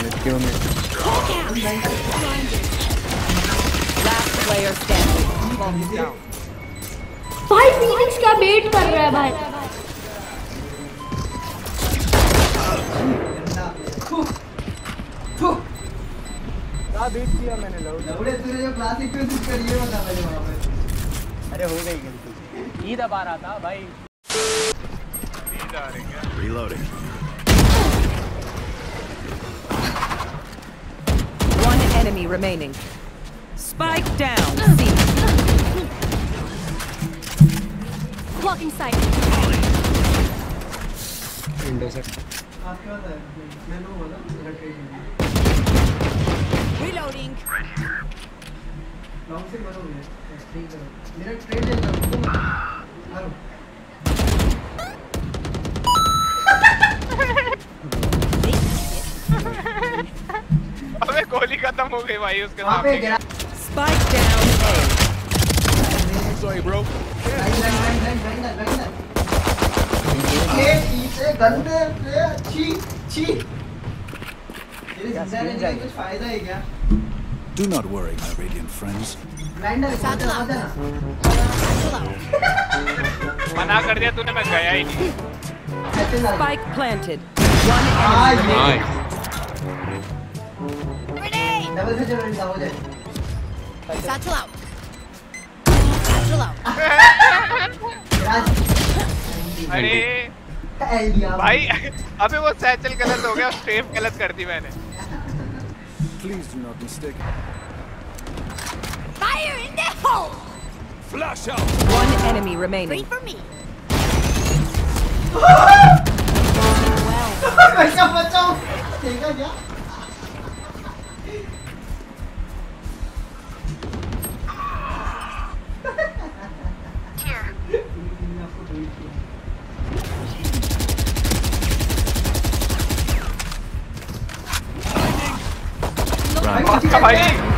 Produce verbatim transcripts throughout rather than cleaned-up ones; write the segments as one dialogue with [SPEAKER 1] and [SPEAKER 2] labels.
[SPEAKER 1] क्यों नहीं?
[SPEAKER 2] Last player standing.
[SPEAKER 3] भाई फिनिक्स क्या वेट कर रहा है भाई?
[SPEAKER 1] क्या बीट किया मैंने लौड़े तूने जो क्लासिक पे स्विच करी है बता मुझे वहां पे। अरे हो गई गलती। ई दबा रहा था भाई। ई जा रही है।
[SPEAKER 4] Reloading.
[SPEAKER 2] One enemy remaining. Spike down. C.
[SPEAKER 3] Blocking sight.
[SPEAKER 1] Window से।
[SPEAKER 5] आपके बाद है मैंने बोला मेरा ट्रेड
[SPEAKER 3] Reloading.
[SPEAKER 5] लॉन्ग से मरोगे ठीक है मेरा ट्रेड ले लो मारो
[SPEAKER 6] अबे गोली खत्म हो गई भाई उसके सामने।
[SPEAKER 2] Spike down A.
[SPEAKER 4] Sorry, bro.
[SPEAKER 5] Line line line line line line ये पीछे गंदे पे छी छी तेरे जिंदा रहने का कुछ फायदा है क्या?
[SPEAKER 4] Do not worry, my radiant friends.
[SPEAKER 5] Grinder साथ ला देना
[SPEAKER 6] मना कर दिया तूने, मैं गया ही नहीं।
[SPEAKER 2] Spike planted. One enemy remaining.
[SPEAKER 5] Double से चलो इनका हो जाए।
[SPEAKER 3] Satchel out. Satchel out.
[SPEAKER 6] अरे भाई अबे वो सैचल गलत हो गया, स्ट्रेफ गलत कर दी मैंने।
[SPEAKER 4] Please do not mistake.
[SPEAKER 3] Fire in the hole.
[SPEAKER 4] Flash out.
[SPEAKER 2] One enemy remaining.
[SPEAKER 3] Wait for me.
[SPEAKER 5] कैसा बचाओ? देखा क्या?
[SPEAKER 6] अच्छा भाई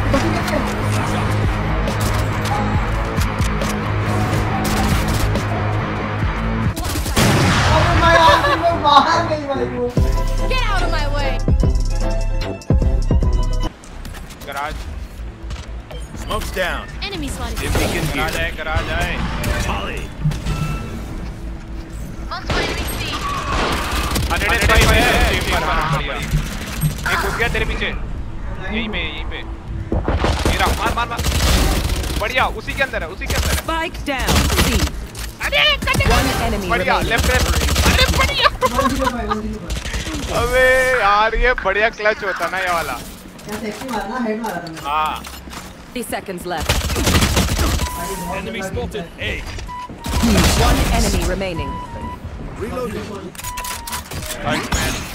[SPEAKER 3] Get out of my way.
[SPEAKER 6] Garage
[SPEAKER 4] Smoke's down.
[SPEAKER 3] Enemy spotted.
[SPEAKER 6] Garage आए गराज आए।
[SPEAKER 4] Molly.
[SPEAKER 6] हंड्रेड फाइव है team पर। एक घुस गया तेरे पीछे, यहीं पे यहीं पे। मेरा मार मार मार, बढ़िया उसी के अंदर है उसी के अंदर है।
[SPEAKER 2] Spike down. C.
[SPEAKER 6] अरे
[SPEAKER 2] One enemy
[SPEAKER 6] बढ़िया
[SPEAKER 2] remaining.
[SPEAKER 6] Left left. अरे बढ़िया। अबे यार ये बढ़िया क्लच होता ना ये वाला।
[SPEAKER 5] क्या सेक्सी मारना हेड मारा था।
[SPEAKER 6] हाँ।
[SPEAKER 2] thirty seconds left.
[SPEAKER 4] Enemy spotted. A.
[SPEAKER 2] One enemy remaining.
[SPEAKER 4] Reloading.
[SPEAKER 2] Last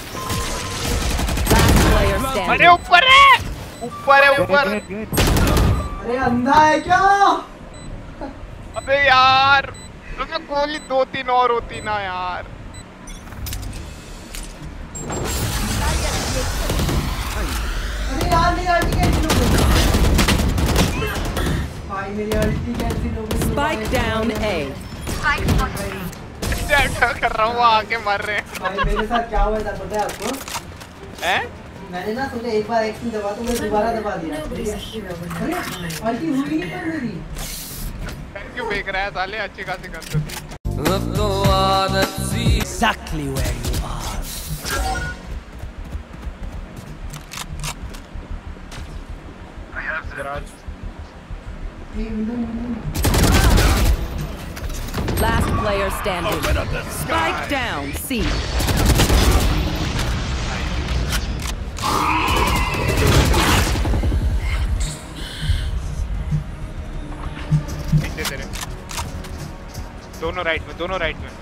[SPEAKER 2] player
[SPEAKER 6] अरे
[SPEAKER 2] standing.
[SPEAKER 6] ऊपर है ऊपर है ऊपर।
[SPEAKER 5] अरे अंधा है क्या?
[SPEAKER 6] अबे यार उसमें गोली दो तीन और होती ना यार।
[SPEAKER 5] अरे यार मेरी अल्टी कैंसिल हो गई। भाई मेरी अल्टी कैंसिल हो गई।
[SPEAKER 2] Spike down A.
[SPEAKER 6] क्या कर रहा हूँ आके मर रहे हैं।
[SPEAKER 5] भाई मेरे साथ क्या हुआ था पता है आपको?
[SPEAKER 6] हैं?
[SPEAKER 5] मैंने ना सोचा एक बार एक्स दबा तो मैं दोबारा दबा दिया। अरे अल्टी हुई नहीं पर मेरी।
[SPEAKER 6] क्यों फेंक रहा है साले, अच्छी खासी गन तो थी।
[SPEAKER 1] Exactly where you are.
[SPEAKER 6] Garage
[SPEAKER 2] Last player standing. Spike down. C.
[SPEAKER 6] दोनों राइट में दोनों राइट में